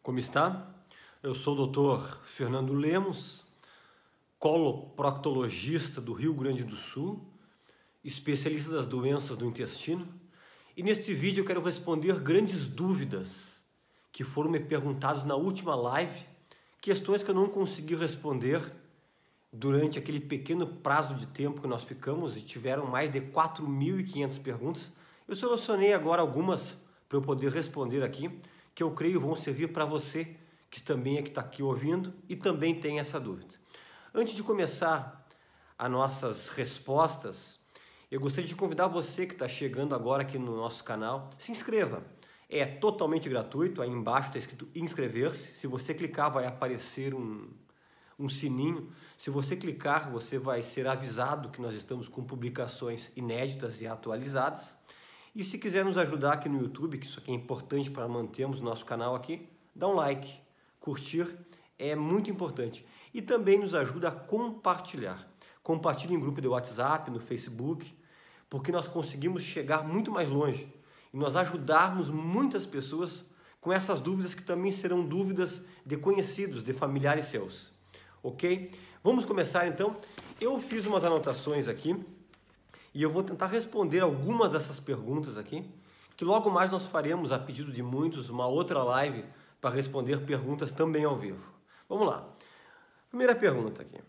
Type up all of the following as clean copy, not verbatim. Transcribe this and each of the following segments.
Como está? Eu sou o Dr. Fernando Lemos, coloproctologista do Rio Grande do Sul, especialista das doenças do intestino, e neste vídeo eu quero responder grandes dúvidas que foram me perguntadas na última live, questões que eu não consegui responder durante aquele pequeno prazo de tempo que nós ficamos, e tiveram mais de 4.500 perguntas. Eu selecionei agora algumas para eu poder responder aqui, que eu creio vão servir para você, que também é que está aqui ouvindo e também tem essa dúvida. Antes de começar as nossas respostas, eu gostaria de convidar você que está chegando agora aqui no nosso canal, se inscreva. É totalmente gratuito, aí embaixo está escrito inscrever-se. Se você clicar, vai aparecer um sininho. Se você clicar, você vai ser avisado que nós estamos com publicações inéditas e atualizadas. E se quiser nos ajudar aqui no YouTube, que isso aqui é importante para mantermos o nosso canal aqui, dá um like, curtir, é muito importante. E também nos ajuda a compartilhar. Compartilhe em grupo de WhatsApp, no Facebook, porque nós conseguimos chegar muito mais longe e nós ajudarmos muitas pessoas com essas dúvidas que também serão dúvidas de conhecidos, de familiares seus. Ok? Vamos começar então. Eu fiz umas anotações aqui e eu vou tentar responder algumas dessas perguntas aqui, que logo mais nós faremos, a pedido de muitos, uma outra live para responder perguntas também ao vivo. Vamos lá. Primeira pergunta aqui.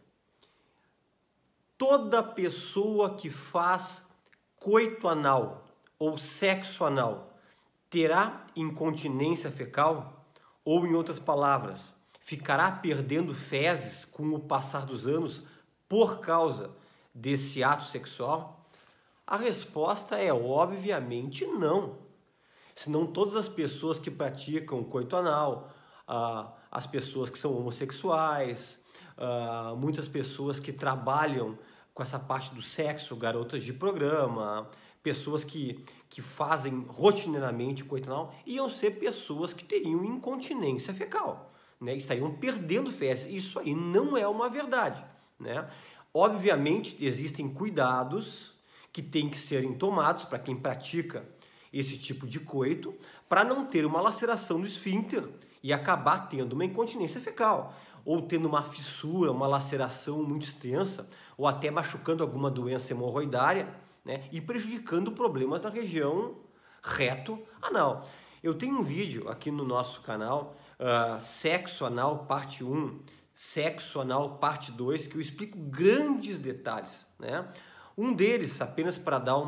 Toda pessoa que faz coito anal ou sexo anal terá incontinência fecal? Ou, em outras palavras, ficará perdendo fezes com o passar dos anos por causa desse ato sexual? A resposta é obviamente não. Senão todas as pessoas que praticam coito anal, as pessoas que são homossexuais, muitas pessoas que trabalham com essa parte do sexo, garotas de programa, pessoas que fazem rotineiramente coito anal, iam ser pessoas que teriam incontinência fecal, né? Estariam perdendo fezes. Isso aí não é uma verdade, né? Obviamente existem cuidados que têm que serem tomados para quem pratica esse tipo de coito, para não ter uma laceração do esfíncter e acabar tendo uma incontinência fecal, ou tendo uma fissura, uma laceração muito extensa, ou até machucando alguma doença hemorroidária, né, e prejudicando problemas da região reto-anal. Eu tenho um vídeo aqui no nosso canal, Sexo Anal Parte 1, Sexo Anal Parte 2, que eu explico grandes detalhes, né? Um deles, apenas para dar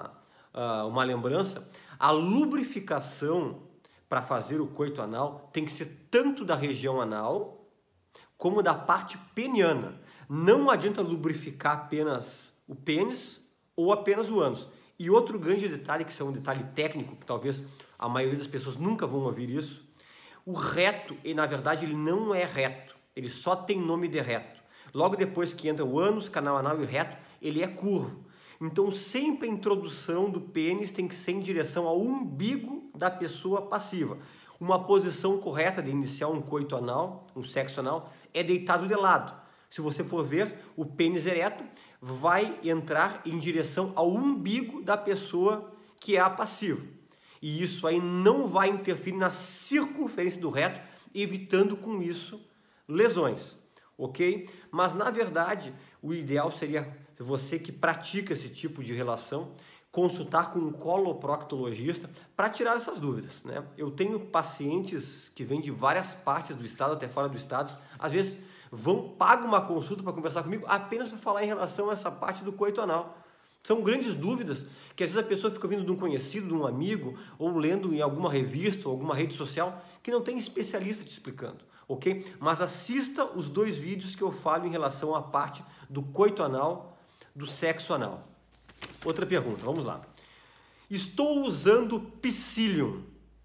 uma lembrança, a lubrificação para fazer o coito anal tem que ser tanto da região anal como da parte peniana. Não adianta lubrificar apenas o pênis ou apenas o ânus. E outro grande detalhe, que é um detalhe técnico, que talvez a maioria das pessoas nunca vão ouvir isso, o reto, na verdade, ele não é reto, ele só tem nome de reto. Logo depois que entra o ânus, canal anal e o reto, ele é curvo. Então, sempre a introdução do pênis tem que ser em direção ao umbigo da pessoa passiva. Uma posição correta de iniciar um coito anal, um sexo anal, é deitado de lado. Se você for ver, o pênis ereto vai entrar em direção ao umbigo da pessoa que é a passiva. E isso aí não vai interferir na circunferência do reto, evitando com isso lesões. Ok? Mas, na verdade, o ideal seria, você que pratica esse tipo de relação, consultar com um coloproctologista para tirar essas dúvidas, né? Eu tenho pacientes que vêm de várias partes do estado, até fora do estado, às vezes pagam uma consulta para conversar comigo apenas para falar em relação a essa parte do coito anal. São grandes dúvidas que às vezes a pessoa fica ouvindo de um conhecido, de um amigo, ou lendo em alguma revista ou alguma rede social que não tem especialista te explicando. Ok? Mas assista os 2 vídeos que eu falo em relação à parte do coito anal, do sexo anal. Outra pergunta, vamos lá. Estou usando Psyllium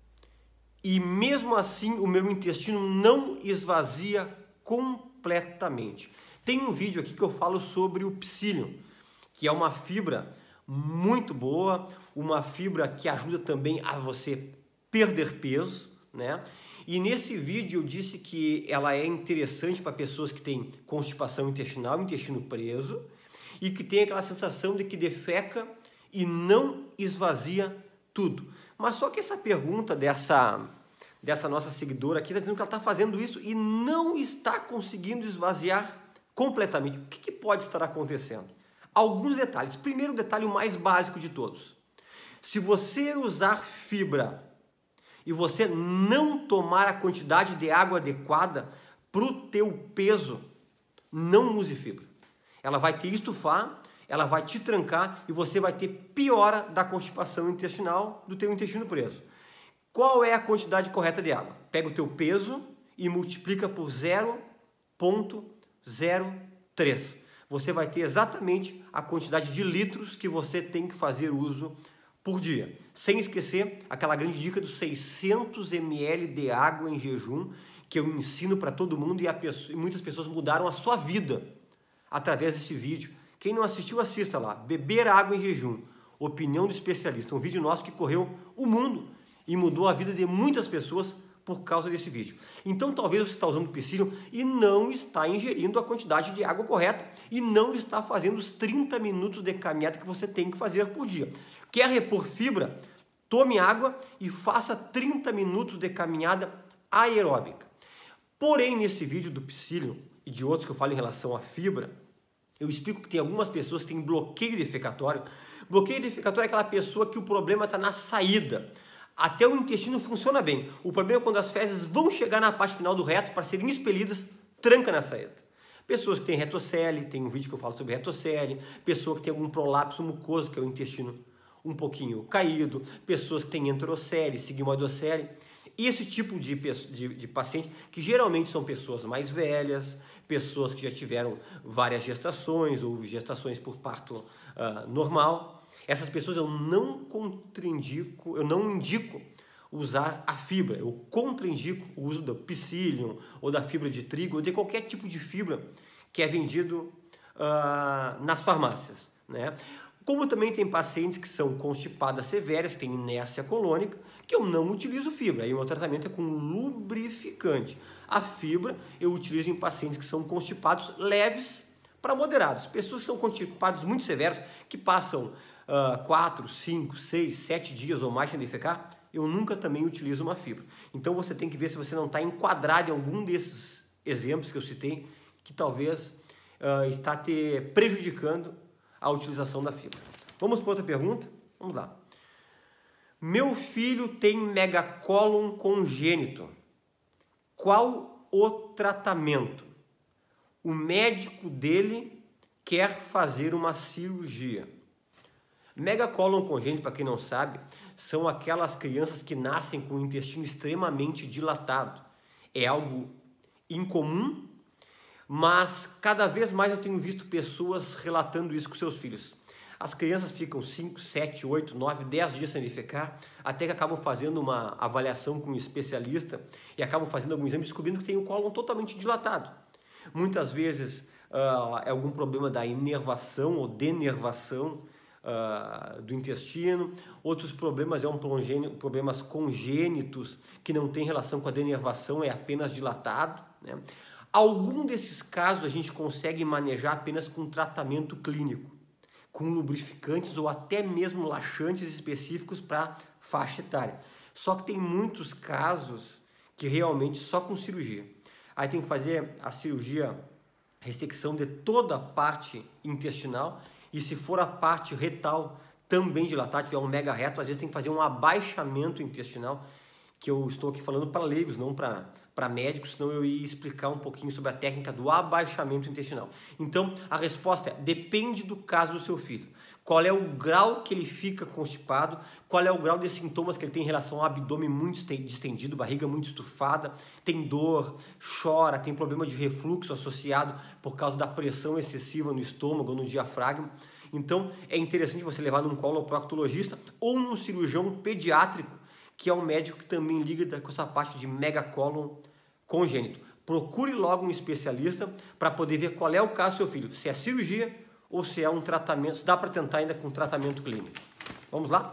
e mesmo assim o meu intestino não esvazia completamente. Tem um vídeo aqui que eu falo sobre o Psyllium, que é uma fibra muito boa, uma fibra que ajuda também a você perder peso, né? E nesse vídeo eu disse que ela é interessante para pessoas que têm constipação intestinal, intestino preso, e que tem aquela sensação de que defeca e não esvazia tudo. Mas só que essa pergunta dessa nossa seguidora aqui está dizendo que ela está fazendo isso e não está conseguindo esvaziar completamente. O que pode estar acontecendo? Alguns detalhes. Primeiro detalhe, o mais básico de todos. Se você usar fibra e você não tomar a quantidade de água adequada para o teu peso, não use fibra. Ela vai te estufar, ela vai te trancar e você vai ter piora da constipação intestinal do teu intestino preso. Qual é a quantidade correta de água? Pega o teu peso e multiplica por 0,03. Você vai ter exatamente a quantidade de litros que você tem que fazer uso por dia. Sem esquecer aquela grande dica dos 600 ml de água em jejum, que eu ensino para todo mundo e muitas pessoas mudaram a sua vida através desse vídeo. Quem não assistiu, assista lá. Beber água em jejum. Opinião do especialista. Um vídeo nosso que correu o mundo e mudou a vida de muitas pessoas por causa desse vídeo. Então talvez você está usando o Psyllium e não está ingerindo a quantidade de água correta e não está fazendo os 30 minutos de caminhada que você tem que fazer por dia. Quer repor fibra? Tome água e faça 30 minutos de caminhada aeróbica. Porém, nesse vídeo do Psyllium e de outros que eu falo em relação à fibra, eu explico que tem algumas pessoas que têm bloqueio defecatório. Bloqueio defecatório é aquela pessoa que o problema está na saída. Até o intestino funciona bem. O problema é quando as fezes vão chegar na parte final do reto para serem expelidas, tranca na saída. Pessoas que têm retocele, tem um vídeo que eu falo sobre retocele, pessoa que tem algum prolapso mucoso, que é o intestino um pouquinho caído, pessoas que têm enterocele, sigmoidocele. E esse tipo de paciente, que geralmente são pessoas mais velhas, pessoas que já tiveram várias gestações ou gestações por parto normal, essas pessoas eu não indico usar a fibra, eu contraindico o uso do Psyllium ou da fibra de trigo ou de qualquer tipo de fibra que é vendido nas farmácias, né? Como também tem pacientes que são constipadas severas, que têm inércia colônica, que eu não utilizo fibra, aí o meu tratamento é com lubrificante. A fibra eu utilizo em pacientes que são constipados leves para moderados, pessoas que são constipados muito severos, que passam 4, 5, 6, 7 dias ou mais sem defecar, eu nunca também utilizo uma fibra. Então você tem que ver se você não está enquadrado em algum desses exemplos que eu citei, que talvez está te prejudicando a utilização da fibra. Vamos para outra pergunta? Vamos lá. Meu filho tem megacólon congênito. Qual o tratamento? O médico dele quer fazer uma cirurgia. Megacólon congênito, para quem não sabe, são aquelas crianças que nascem com o intestino extremamente dilatado. É algo incomum, mas cada vez mais eu tenho visto pessoas relatando isso com seus filhos. As crianças ficam 5, 7, 8, 9, 10 dias sem defecar, até que acabam fazendo uma avaliação com um especialista e acabam fazendo algum exame descobrindo que tem o cólon totalmente dilatado. Muitas vezes é algum problema da inervação ou denervação do intestino. Outros problemas problemas congênitos que não tem relação com a denervação, é apenas dilatado, né? Algum desses casos a gente consegue manejar apenas com tratamento clínico, com lubrificantes ou até mesmo laxantes específicos para faixa etária. Só que tem muitos casos que realmente só com cirurgia. Aí tem que fazer a cirurgia, ressecção de toda a parte intestinal, e se for a parte retal também dilatada, tiver um mega reto, às vezes tem que fazer um abaixamento intestinal, que eu estou aqui falando para leigos, não para médicos, senão eu ia explicar um pouquinho sobre a técnica do abaixamento intestinal. Então, a resposta é, depende do caso do seu filho. Qual é o grau que ele fica constipado, qual é o grau de sintomas que ele tem em relação ao abdômen muito distendido, barriga muito estufada, tem dor, chora, tem problema de refluxo associado por causa da pressão excessiva no estômago ou no diafragma. Então, é interessante você levar num coloproctologista ou num cirurgião pediátrico, que é um médico que também liga com essa parte de megacólon congênito. Procure logo um especialista para poder ver qual é o caso do seu filho, se é cirurgia ou se é um tratamento, se dá para tentar ainda com tratamento clínico. Vamos lá?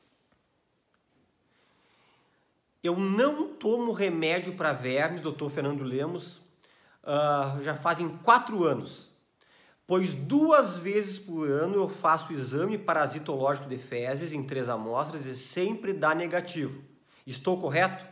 Eu não tomo remédio para vermes, doutor Fernando Lemos, já fazem 4 anos, pois 2 vezes por ano eu faço o exame parasitológico de fezes em 3 amostras e sempre dá negativo. Estou correto?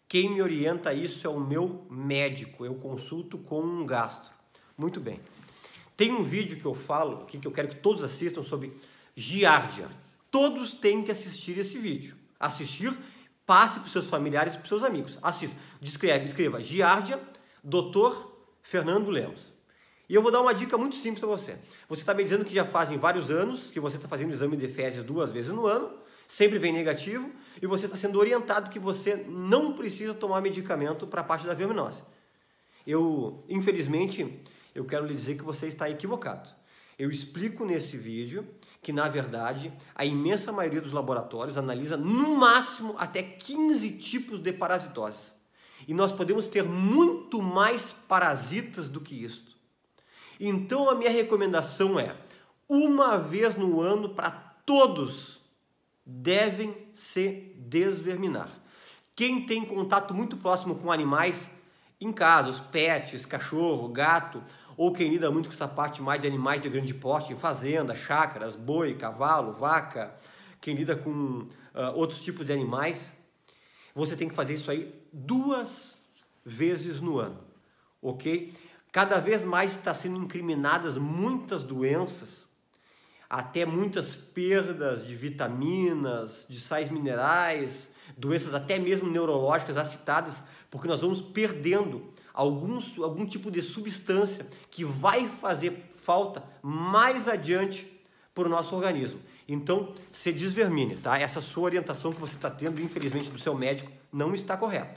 Quem me orienta a isso é o meu médico, eu consulto com um gastro. Muito bem. Tem um vídeo que eu falo, que eu quero que todos assistam, sobre giardia. Todos têm que assistir esse vídeo. Assistir, passe para os seus familiares e para os seus amigos. Assista. Escreva giardia, Dr. Fernando Lemos. E eu vou dar uma dica muito simples para você. Você está me dizendo que já fazem vários anos que você está fazendo o exame de fezes 2 vezes no ano, sempre vem negativo, e você está sendo orientado que você não precisa tomar medicamento para a parte da verminose. Infelizmente, eu quero lhe dizer que você está equivocado. Eu explico nesse vídeo que, na verdade, a imensa maioria dos laboratórios analisa no máximo até 15 tipos de parasitoses. E nós podemos ter muito mais parasitas do que isto. Então, a minha recomendação é, uma vez no ano para todos, devem se desverminar. Quem tem contato muito próximo com animais em casa, os pets, cachorro, gato, ou quem lida muito com essa parte mais de animais de grande porte, em fazenda, chácaras, boi, cavalo, vaca, quem lida com outros tipos de animais, você tem que fazer isso aí 2 vezes no ano, ok? Cada vez mais está sendo incriminadas muitas doenças, até muitas perdas de vitaminas, de sais minerais, doenças até mesmo neurológicas as citadas, porque nós vamos perdendo algum tipo de substância que vai fazer falta mais adiante para o nosso organismo. Então, se desvermine, tá? Essa sua orientação que você está tendo, infelizmente, do seu médico, não está correta.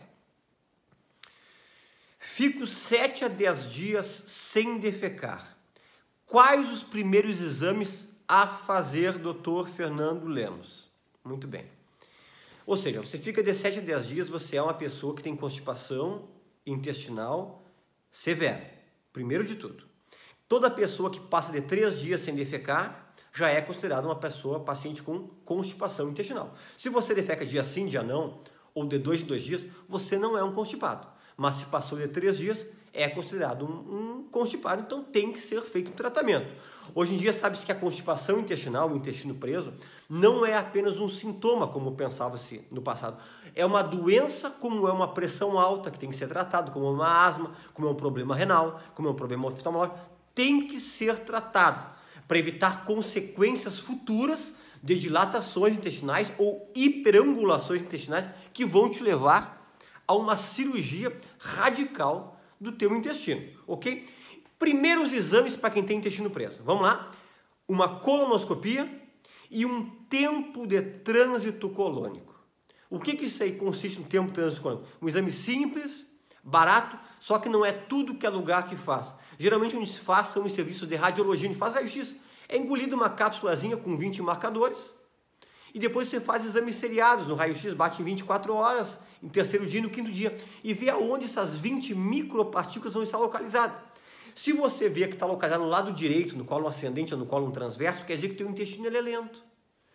Fico 7 a 10 dias sem defecar. Quais os primeiros exames a fazer, Dr. Fernando Lemos? Muito bem. Ou seja, você fica de 7 a 10 dias, você é uma pessoa que tem constipação intestinal severa. Primeiro de tudo. Toda pessoa que passa de 3 dias sem defecar já é considerada uma pessoa paciente com constipação intestinal. Se você defeca dia sim, dia não, ou de 2 em 2 dias, você não é um constipado. Mas se passou de 3 dias, é considerado um constipado, então tem que ser feito um tratamento. Hoje em dia sabe-se que a constipação intestinal, o intestino preso, não é apenas um sintoma, como pensava-se no passado. É uma doença, como é uma pressão alta, que tem que ser tratado, como é uma asma, como é um problema renal, como é um problema oftalmológico, tem que ser tratado para evitar consequências futuras de dilatações intestinais ou hiperangulações intestinais que vão te levar a uma cirurgia radical do teu intestino, ok? Primeiros exames para quem tem intestino preso. Vamos lá? Uma colonoscopia e um tempo de trânsito colônico. O que isso aí consiste no tempo de trânsito colônico? Um exame simples, barato, só que não é tudo que é lugar que faz. Geralmente onde se faz são os serviços de radiologia, onde faz raio-x. É engolido uma cápsulazinha com 20 marcadores e depois você faz exames seriados no raio-x, bate em 24 horas, em terceiro dia e no 5º dia, e vê aonde essas 20 micropartículas vão estar localizadas. Se você vê que está localizado no lado direito, no colo ascendente ou no colo transverso, quer dizer que o teu intestino ele é lento.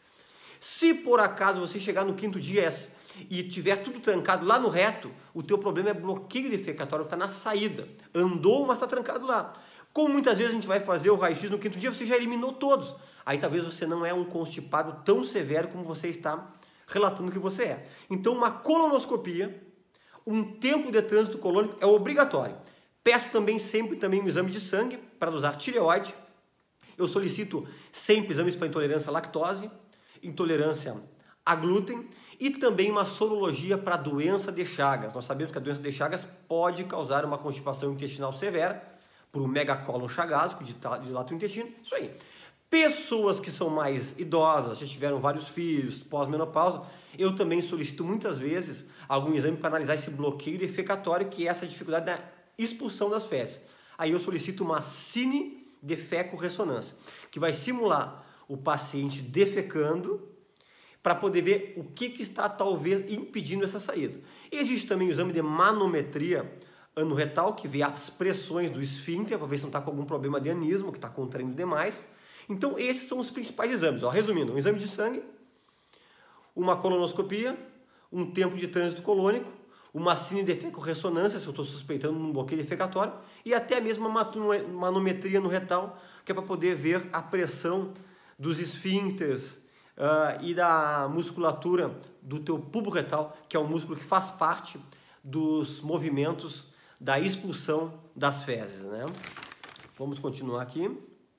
Se por acaso você chegar no 5º dia e tiver tudo trancado lá no reto, o teu problema é bloqueio defecatório, está na saída. Andou, mas está trancado lá. Como muitas vezes a gente vai fazer o raio-x no 5º dia, você já eliminou todos. Aí talvez você não é um constipado tão severo como você está relatando que você é. Então uma colonoscopia, um tempo de trânsito colônico é obrigatório. Peço também sempre um exame de sangue para dosar tireoide. Eu solicito sempre exames para intolerância à lactose, intolerância a glúten e também uma sorologia para doença de Chagas. Nós sabemos que a doença de Chagas pode causar uma constipação intestinal severa por um megacólon chagásico, dilata o intestino, isso aí. Pessoas que são mais idosas, já tiveram vários filhos, pós-menopausa, eu também solicito muitas vezes algum exame para analisar esse bloqueio defecatório, que é essa dificuldade da expulsão das fezes. Aí eu solicito uma cine de feco-ressonância, que vai simular o paciente defecando para poder ver o que está talvez impedindo essa saída. Existe também o exame de manometria anorretal, que vê as pressões do esfíncter, para ver se não está com algum problema de anismo, que está contraindo demais. Então esses são os principais exames. Ó, resumindo, um exame de sangue, uma colonoscopia, um tempo de trânsito colônico, uma cine de feco-ressonância, se eu estou suspeitando um bloqueio defecatório, e até mesmo uma manometria no retal, que é para poder ver a pressão dos esfíncteres e da musculatura do teu bulbo retal, que é um músculo que faz parte dos movimentos da expulsão das fezes, né? Vamos continuar aqui.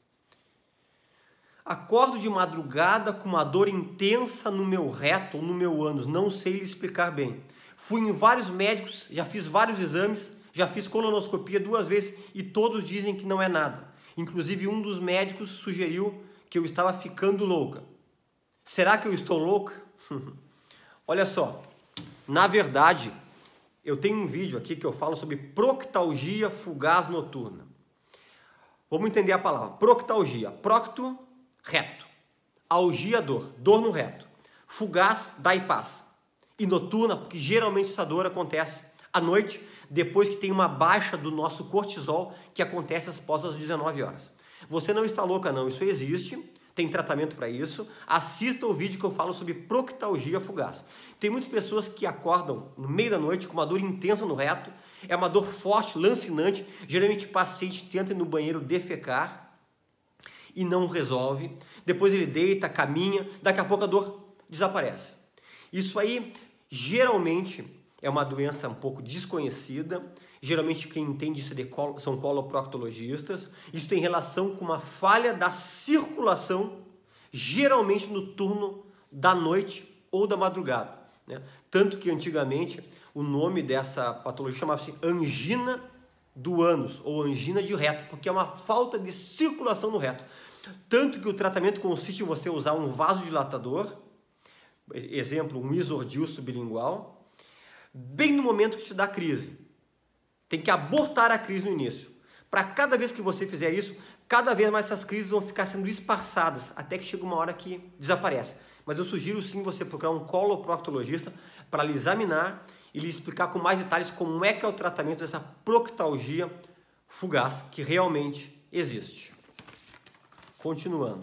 Acordo de madrugada com uma dor intensa no meu reto ou no meu ânus, não sei lhe explicar bem. Fui em vários médicos, já fiz vários exames, já fiz colonoscopia 2 vezes e todos dizem que não é nada. Inclusive um dos médicos sugeriu que eu estava ficando louca. Será que eu estou louca? Olha só, na verdade, eu tenho um vídeo aqui que eu falo sobre proctalgia fugaz noturna. Vamos entender a palavra. Proctalgia. Procto, reto. Algia, dor. Dor no reto. Fugaz, dá e passa. E noturna, porque geralmente essa dor acontece à noite, depois que tem uma baixa do nosso cortisol, que acontece após as 19 horas. Você não está louca não, isso existe, tem tratamento para isso. Assista o vídeo que eu falo sobre proctalgia fugaz. Tem muitas pessoas que acordam no meio da noite com uma dor intensa no reto, é uma dor forte, lancinante, geralmente o paciente tenta ir no banheiro defecar e não resolve, depois ele deita, caminha, daqui a pouco a dor desaparece. Isso aí geralmente é uma doença um pouco desconhecida, geralmente quem entende isso são coloproctologistas. Isso tem relação com uma falha da circulação, geralmente no turno da noite ou da madrugada, né? Tanto que antigamente o nome dessa patologia chamava-se angina do ânus ou angina de reto, porque é uma falta de circulação no reto. Tanto que o tratamento consiste em você usar um vasodilatador, exemplo, um isordil sublingual, bem no momento que te dá crise. Tem que abortar a crise no início. Para cada vez que você fizer isso, cada vez mais essas crises vão ficar sendo esparçadas, até que chega uma hora que desaparece. Mas eu sugiro sim você procurar um coloproctologista para lhe examinar e lhe explicar com mais detalhes como é que é o tratamento dessa proctalgia fugaz, que realmente existe. Continuando.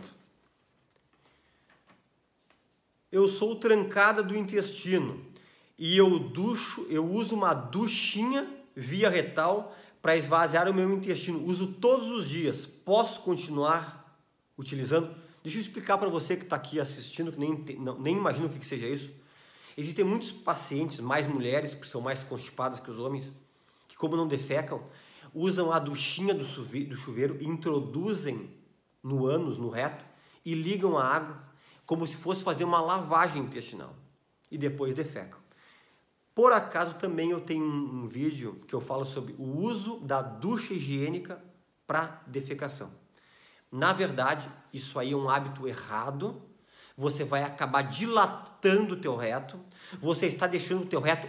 Eu sou trancada do intestino e eu uso uma duchinha via retal para esvaziar o meu intestino. Uso todos os dias. Posso continuar utilizando? Deixa eu explicar para você que está aqui assistindo, que nem imagina o que seja isso. Existem muitos pacientes, mais mulheres, que são mais constipadas que os homens, que como não defecam, usam a duchinha do chuveiro, introduzem no ânus, no reto, e ligam a água como se fosse fazer uma lavagem intestinal. E depois defecam. Por acaso também eu tenho um vídeo que eu falo sobre o uso da ducha higiênica para defecação. Na verdade, isso aí é um hábito errado. Você vai acabar dilatando o teu reto. Você está deixando o teu reto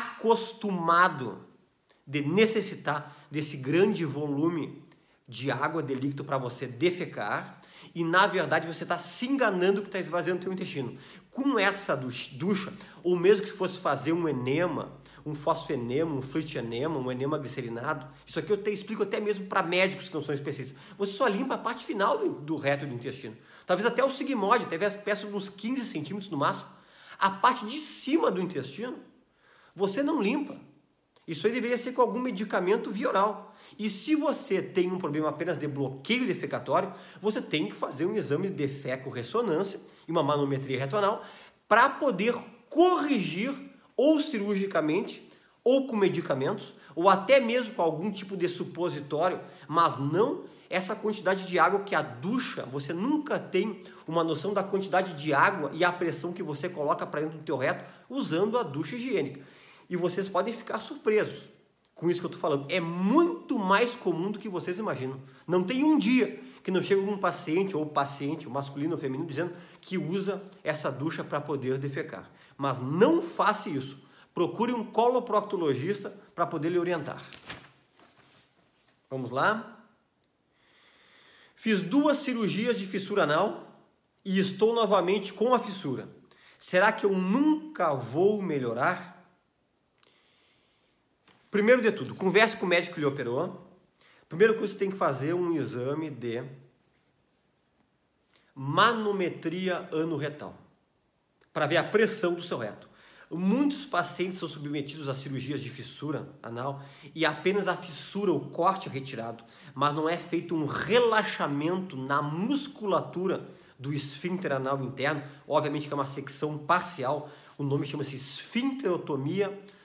acostumado de necessitar desse grande volume de água, de líquido para você defecar. E na verdade você está se enganando que está esvaziando o teu intestino. Com essa ducha, ou mesmo que fosse fazer um enema, um fosfenema, um fluidenema, um enema glicerinado, isso aqui eu explico até mesmo para médicos que não são especialistas. Você só limpa a parte final do reto do intestino. Talvez até o sigmoide, talvez peça de uns 15 centímetros no máximo. A parte de cima do intestino, você não limpa. Isso aí deveria ser com algum medicamento via oral. E se você tem um problema apenas de bloqueio defecatório, você tem que fazer um exame de defeco-ressonância e uma manometria reto-anal para poder corrigir ou cirurgicamente, ou com medicamentos, ou até mesmo com algum tipo de supositório, mas não essa quantidade de água que a ducha, você nunca tem uma noção da quantidade de água e a pressão que você coloca para dentro do teu reto usando a ducha higiênica. E vocês podem ficar surpresos com isso que eu estou falando. É muito mais comum do que vocês imaginam. Não tem um dia que não chega um paciente, ou paciente, o masculino ou feminino, dizendo que usa essa ducha para poder defecar. Mas não faça isso. Procure um coloproctologista para poder lhe orientar. Vamos lá. Fiz 2 cirurgias de fissura anal e estou novamente com a fissura. Será que eu nunca vou melhorar? Primeiro de tudo, converse com o médico que lhe operou. Primeiro que você tem que fazer um exame de manometria anorretal para ver a pressão do seu reto. Muitos pacientes são submetidos a cirurgias de fissura anal e apenas a fissura, o corte é retirado, mas não é feito um relaxamento na musculatura do esfíncter anal interno. Obviamente que é uma secção parcial, o nome chama-se esfincterotomia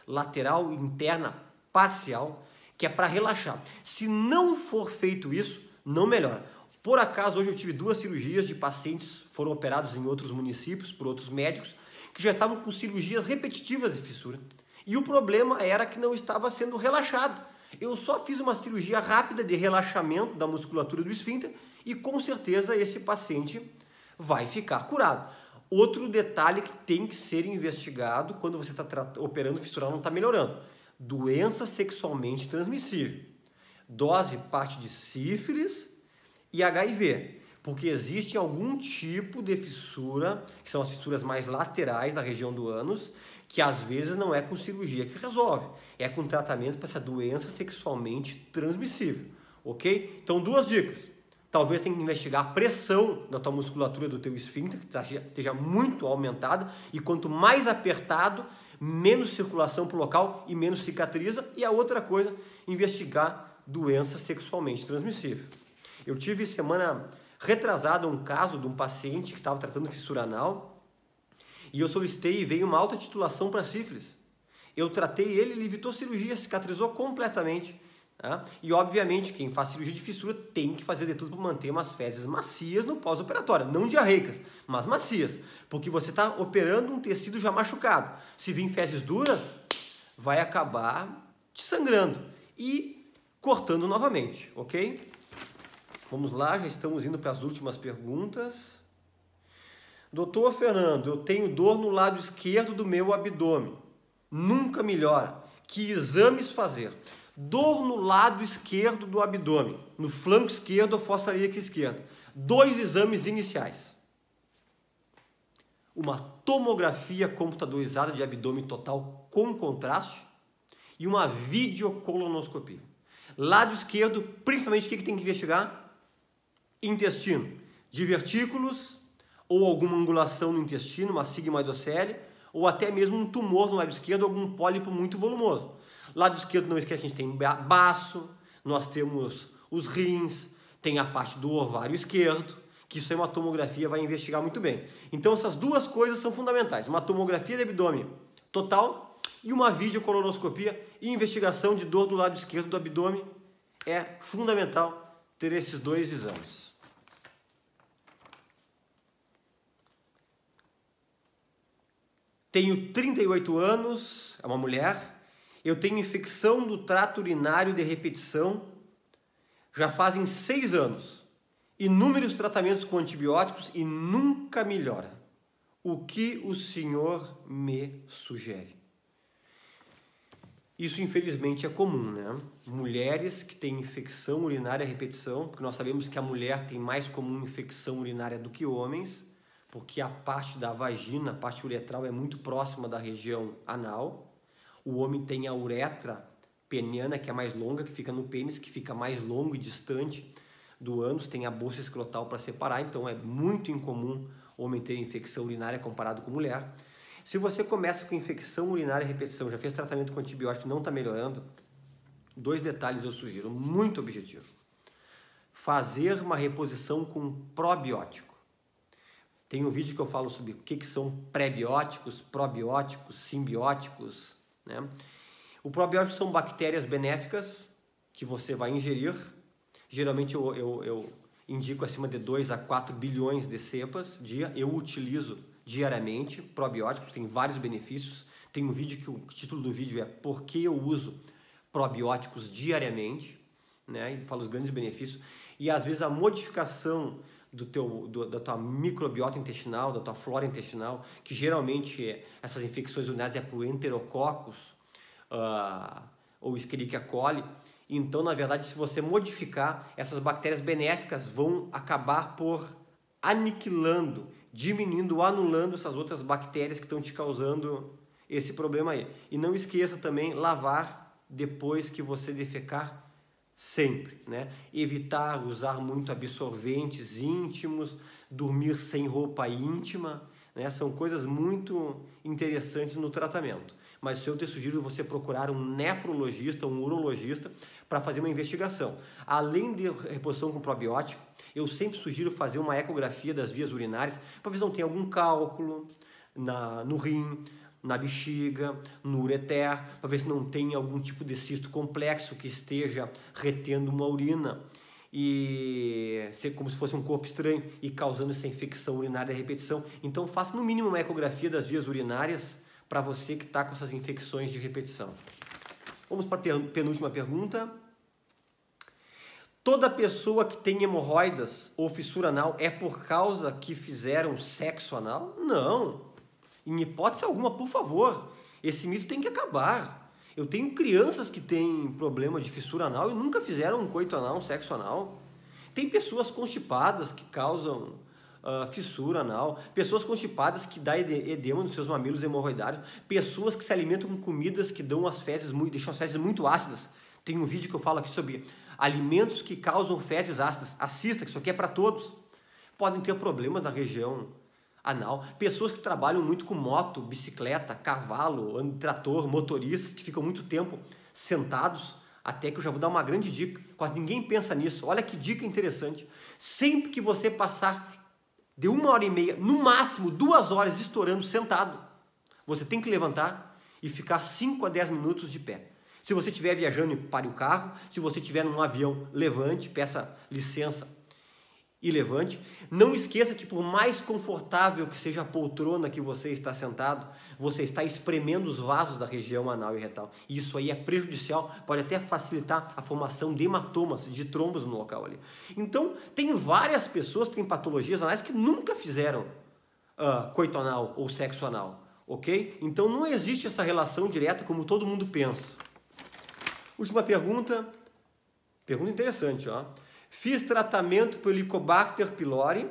lateral interna parcial, que é para relaxar. Se não for feito isso, não melhora. Por acaso, hoje eu tive 2 cirurgias de pacientes, foram operados em outros municípios, por outros médicos, que já estavam com cirurgias repetitivas de fissura. E o problema era que não estava sendo relaxado. Eu só fiz uma cirurgia rápida de relaxamento da musculatura do esfíncter e com certeza esse paciente vai ficar curado. Outro detalhe que tem que ser investigado quando você está operando fissural não está melhorando. Doença sexualmente transmissível. Dose parte de sífilis e HIV. Porque existe algum tipo de fissura, que são as fissuras mais laterais da região do ânus, que às vezes não é com cirurgia que resolve. É com tratamento para essa doença sexualmente transmissível. Ok? Então, 2 dicas. Talvez tenha que investigar a pressão da tua musculatura do teu esfíncter, que esteja muito aumentada, e quanto mais apertado, menos circulação para o local e menos cicatriza. E a outra coisa, investigar doença sexualmente transmissível. Eu tive semana retrasada um caso de um paciente que estava tratando fissura anal e eu solicitei e veio uma alta titulação para sífilis. Eu tratei ele evitou cirurgia, cicatrizou completamente. Tá? E obviamente quem faz cirurgia de fissura tem que fazer de tudo para manter umas fezes macias no pós-operatório, não diarreicas, mas macias, porque você está operando um tecido já machucado. Se vir fezes duras, vai acabar te sangrando e cortando novamente, ok? Vamos lá, já estamos indo para as últimas perguntas. Doutor Fernando, eu tenho dor no lado esquerdo do meu abdômen. Nunca melhora. Que exames fazer? Dor no lado esquerdo do abdômen, no flanco esquerdo ou fossa ilíaca esquerda. 2 exames iniciais. Uma tomografia computadorizada de abdômen total com contraste e uma videocolonoscopia. Lado esquerdo, principalmente o que tem que investigar? Intestino, divertículos ou alguma angulação no intestino, uma sigmoidocele, ou até mesmo um tumor no lado esquerdo, algum pólipo muito volumoso. Lado esquerdo, não esquece que a gente tem baço, nós temos os rins, tem a parte do ovário esquerdo, que isso aí uma tomografia vai investigar muito bem. Então essas 2 coisas são fundamentais, uma tomografia de abdômen total e uma videocolonoscopia e investigação de dor do lado esquerdo do abdômen. É fundamental ter esses 2 exames. Tenho 38 anos, é uma mulher. Eu tenho infecção do trato urinário de repetição. Já fazem 6 anos. Inúmeros tratamentos com antibióticos e nunca melhora. O que o senhor me sugere? Isso, infelizmente, é comum, né? Mulheres que têm infecção urinária a repetição, porque nós sabemos que a mulher tem mais comum infecção urinária do que homens, porque a parte da vagina, a parte uretral, é muito próxima da região anal. O homem tem a uretra peniana, que é mais longa, que fica no pênis, que fica mais longo e distante do ânus, tem a bolsa escrotal para separar, então é muito incomum o homem ter infecção urinária comparado com mulher. Se você começa com infecção urinária a repetição, já fez tratamento com antibiótico e não está melhorando, 2 detalhes eu sugiro, muito objetivo. Fazer uma reposição com probiótico. Tem um vídeo que eu falo sobre o que são pré-bióticos, probióticos, simbióticos, né? O probiótico são bactérias benéficas que você vai ingerir. Geralmente eu indico acima de 2 a 4 bilhões de cepas dia. Eu utilizo diariamente probióticos, tem vários benefícios. Tem um vídeo que o título do vídeo é Por que eu uso probióticos diariamente, né? E falo os grandes benefícios. E às vezes a modificação da tua microbiota intestinal, da tua flora intestinal, que geralmente essas infecções urinárias é por Enterococcus ou Escherichia coli. Então, na verdade, se você modificar, essas bactérias benéficas vão acabar por aniquilando, diminuindo, anulando essas outras bactérias que estão te causando esse problema aí. E não esqueça também lavar depois que você defecar, sempre, né? Evitar usar muito absorventes íntimos, dormir sem roupa íntima, né? São coisas muito interessantes no tratamento. Mas eu te sugiro você procurar um nefrologista, um urologista, para fazer uma investigação. Além de reposição com probiótico, eu sempre sugiro fazer uma ecografia das vias urinárias para ver se não tem algum cálculo no rim, na bexiga, no ureter, para ver se não tem algum tipo de cisto complexo que esteja retendo uma urina e ser como se fosse um corpo estranho e causando essa infecção urinária à repetição. Então faça no mínimo uma ecografia das vias urinárias para você que está com essas infecções de repetição. Vamos para a penúltima pergunta. Toda pessoa que tem hemorroidas ou fissura anal é por causa que fizeram sexo anal? Não. Em hipótese alguma, por favor. Esse mito tem que acabar. Eu tenho crianças que têm problema de fissura anal e nunca fizeram um coito anal, um sexo anal. Tem pessoas constipadas que causam fissura anal, pessoas constipadas que dão edema nos seus mamilos hemorroidários, pessoas que se alimentam com comidas que dão deixam as fezes muito ácidas. Tem um vídeo que eu falo aqui sobre alimentos que causam fezes ácidas. Assista, que isso aqui é para todos. Podem ter problemas na região anal. Pessoas que trabalham muito com moto, bicicleta, cavalo, trator, motoristas que ficam muito tempo sentados. Até que eu já vou dar uma grande dica. Quase ninguém pensa nisso. Olha que dica interessante. Sempre que você passar de 1h30, no máximo 2 horas estourando sentado, você tem que levantar e ficar 5 a 10 minutos de pé. Se você estiver viajando, pare o carro. Se você estiver num avião, levante, peça licença e levante. Não esqueça que por mais confortável que seja a poltrona que você está sentado, você está espremendo os vasos da região anal e retal. E isso aí é prejudicial, pode até facilitar a formação de hematomas, de trombos no local ali. Então, tem várias pessoas que têm patologias anais que nunca fizeram coito anal ou sexo anal, ok? Então, não existe essa relação direta como todo mundo pensa. Última pergunta. Pergunta interessante, ó. Fiz tratamento por Helicobacter pylori,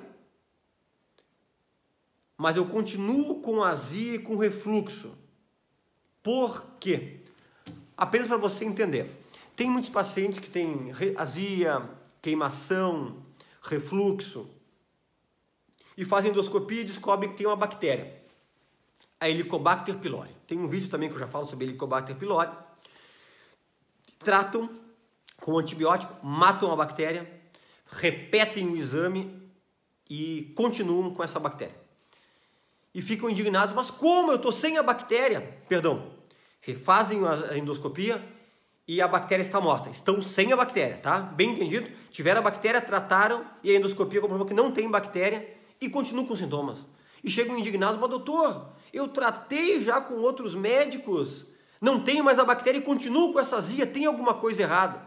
mas eu continuo com azia e com refluxo. Por quê? Apenas para você entender. Tem muitos pacientes que têm azia, queimação, refluxo, e fazem endoscopia e descobrem que tem uma bactéria, a Helicobacter pylori. Tem um vídeo também que eu já falo sobre Helicobacter pylori. Tratam com antibiótico, matam a bactéria, repetem o exame e continuam com essa bactéria. E ficam indignados, mas como eu estou sem a bactéria? Perdão, refazem a endoscopia e a bactéria está morta. Estão sem a bactéria, tá? Bem entendido? Tiveram a bactéria, trataram e a endoscopia comprovou que não tem bactéria e continuam com sintomas. E chegam indignados, mas doutor, eu tratei já com outros médicos, não tenho mais a bactéria e continuo com essa azia, tem alguma coisa errada.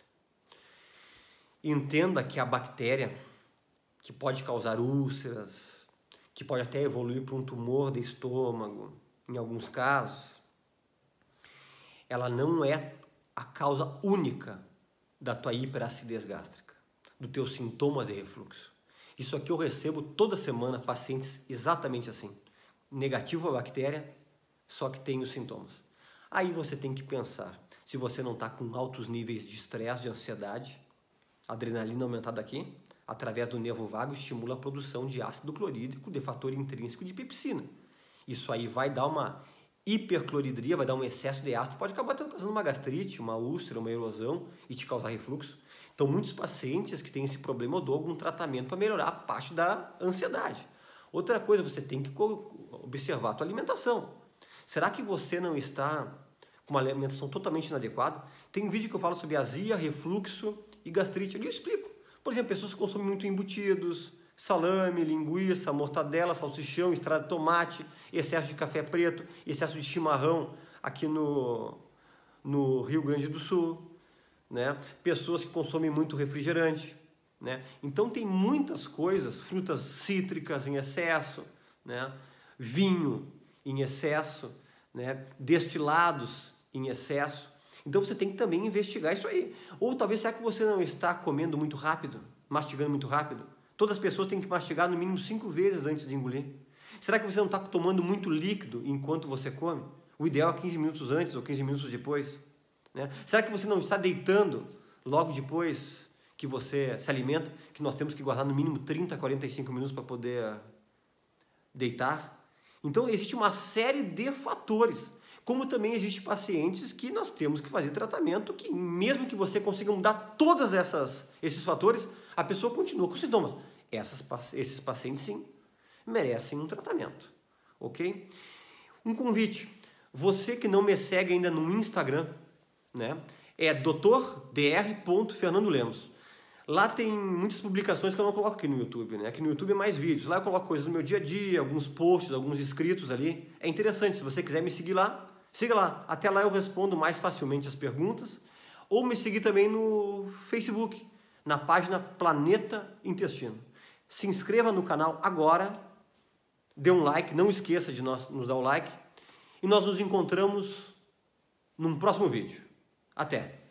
Entenda que a bactéria, que pode causar úlceras, que pode até evoluir para um tumor de estômago, em alguns casos, ela não é a causa única da tua hiperacidez gástrica, dos teus sintomas de refluxo. Isso aqui eu recebo toda semana pacientes exatamente assim, negativo a bactéria, só que tem os sintomas. Aí você tem que pensar, se você não está com altos níveis de estresse, de ansiedade, adrenalina aumentada aqui, através do nervo vago, estimula a produção de ácido clorídrico, de fator intrínseco de pepsina. Isso aí vai dar uma hipercloridria, vai dar um excesso de ácido, pode acabar causando uma gastrite, uma úlcera, uma erosão e te causar refluxo. Então, muitos pacientes que têm esse problema, eu dou algum tratamento para melhorar a parte da ansiedade. Outra coisa, você tem que observar a tua alimentação. Será que você não está com uma alimentação totalmente inadequada? Tem um vídeo que eu falo sobre azia, refluxo e gastrite. Ali eu explico. Por exemplo, pessoas que consomem muito embutidos, salame, linguiça, mortadela, salsichão, extrato de tomate, excesso de café preto, excesso de chimarrão aqui no Rio Grande do Sul, né? Pessoas que consomem muito refrigerante, né? Então tem muitas coisas, frutas cítricas em excesso, né? Vinho em excesso, né? Destilados em excesso. Então você tem que também investigar isso aí. Ou talvez será que você não está comendo muito rápido, mastigando muito rápido? Todas as pessoas têm que mastigar no mínimo 5 vezes antes de engolir. Será que você não está tomando muito líquido enquanto você come? O ideal é 15 minutos antes ou 15 minutos depois, né? Será que você não está deitando logo depois que você se alimenta, que nós temos que guardar no mínimo 30 a 45 minutos para poder deitar? Então existe uma série de fatores, como também existe pacientes que nós temos que fazer tratamento que mesmo que você consiga mudar todos esses fatores, a pessoa continua com sintomas. Esses pacientes sim merecem um tratamento, ok? Um convite, você que não me segue ainda no Instagram, né? É dr.fernando Lemos. Lá tem muitas publicações que eu não coloco aqui no YouTube, né? Aqui no YouTube é mais vídeos. Lá eu coloco coisas do meu dia a dia, alguns posts, alguns inscritos ali. É interessante, se você quiser me seguir lá, siga lá. Até lá eu respondo mais facilmente as perguntas. Ou me seguir também no Facebook, na página Planeta Intestino. Se inscreva no canal agora, dê um like, não esqueça de nos dar um like. E nós nos encontramos num próximo vídeo. Até!